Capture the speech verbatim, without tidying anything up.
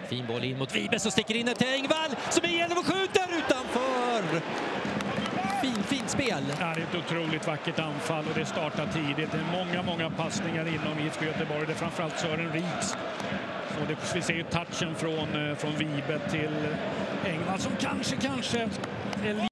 Fin boll in mot Vibe som sticker in till Engvall som är igenom och skjuter utanför. Fin, fint spel. Ja, det är ett otroligt vackert anfall och det startar tidigt. Det är många, många passningar inom I F K Göteborg. Det är framförallt Sören Riks. Så det, vi ser ju touchen från, från Vibe till Engvall som kanske, kanske är